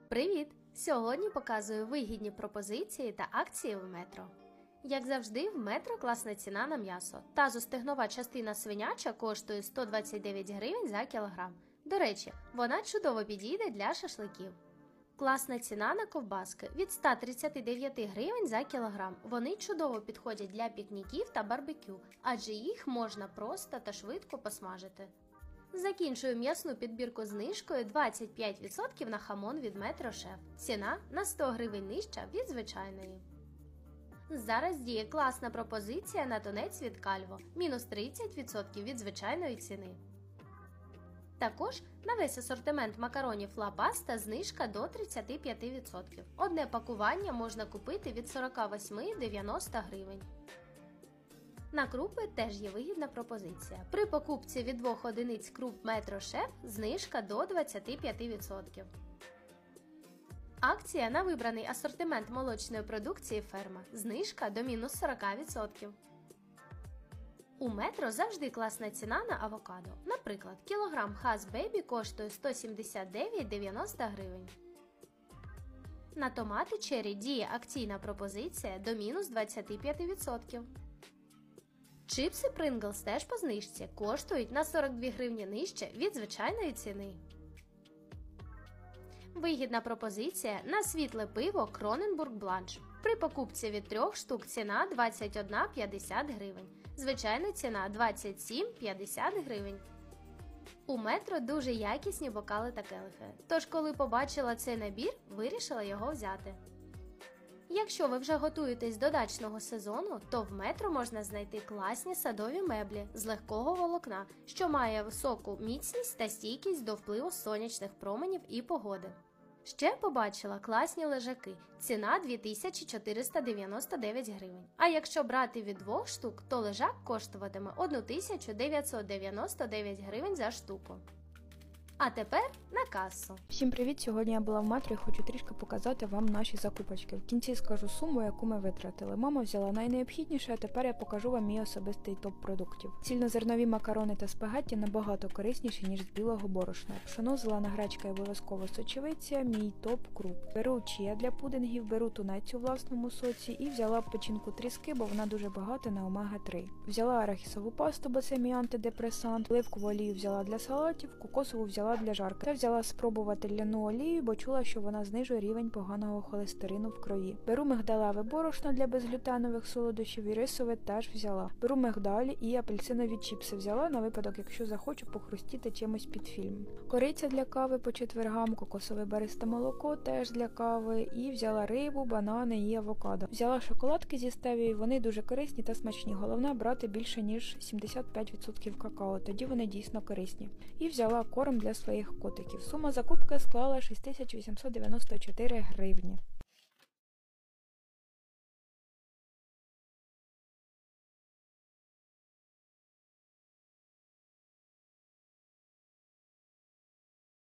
Привіт! Сьогодні показую вигідні пропозиції та акції в Метро. Як завжди, в Метро класна ціна на м'ясо. Тазостегнова частина свиняча коштує 129 гривень за кілограм. До речі, вона чудово підійде для шашликів. Класна ціна на ковбаски від 139 гривень за кілограм. Вони чудово підходять для пікніків та барбекю, адже їх можна просто та швидко посмажити. Закінчую м'ясну підбірку знижкою 25% на хамон від Метро Шеф. Ціна на 100 гривень нижча від звичайної. Зараз діє класна пропозиція на тунець від Кальво – мінус 30% від звичайної ціни. Також на весь асортимент макаронів Ла Паста знижка до 35%. Одне пакування можна купити від 48-90 гривень. На крупи теж є вигідна пропозиція. При покупці від 2 одиниць круп Метро Шеф знижка до 25%. Акція на вибраний асортимент молочної продукції Ферма. Знижка до мінус 40%. У Метро завжди класна ціна на авокадо. Наприклад, кілограм Хас Бейбі коштує 179,90 гривень. На томати Черрі діє акційна пропозиція до мінус 25%. Чипси Pringles теж по знижці, коштують на 42 гривні нижче від звичайної ціни. Вигідна пропозиція на світле пиво Кроненбург Бланш. При покупці від 3 штук ціна 21,50 гривень. Звичайна ціна 27,50 гривень. У Метро дуже якісні бокали та келихи. Тож, коли побачила цей набір, вирішила його взяти. Якщо ви вже готуєтесь до дачного сезону, то в Метро можна знайти класні садові меблі з легкого волокна, що має високу міцність та стійкість до впливу сонячних променів і погоди. Ще побачила класні лежаки, ціна 2499 гривень. А якщо брати від 2 штук, то лежак коштуватиме 1999 гривень за штуку. А тепер на касу. Всім привіт! Сьогодні я була в Метро і хочу трішки показати вам наші закупочки. В кінці скажу суму, яку ми витратили. Мама взяла найнеобхідніше, а тепер я покажу вам мій особистий топ продуктів. Цільнозернові макарони та спагетті набагато корисніші, ніж з білого борошна. Пшоно, зелена гречка і обов'язково сочевиця, мій топ круп. Беру чия для пудингів, беру тунець у власному соці і взяла печінку тріски, бо вона дуже багата на омега-3. Взяла арахісову пасту, бо це мій антидепресант, оливкову олію взяла для салатів, кокосову взяла для жарки. Та взяла спробувати ляну олію, бо чула, що вона знижує рівень поганого холестерину в крові. Беру мигдалеве борошно для безглютенових солодощів і рисове теж взяла. Беру мигдалі і апельсинові чіпси взяла на випадок, якщо захочу похрустіти чимось під фільм. Кориця для кави по четвергам, кокосове баристе молоко теж для кави і взяла рибу, банани і авокадо. Взяла шоколадки зі стевією, вони дуже корисні та смачні. Головне брати більше ніж 75% какао, тоді вони дійсно корисні. І взяла корм для своїх котиків. Сума закупки склала 6894 гривні.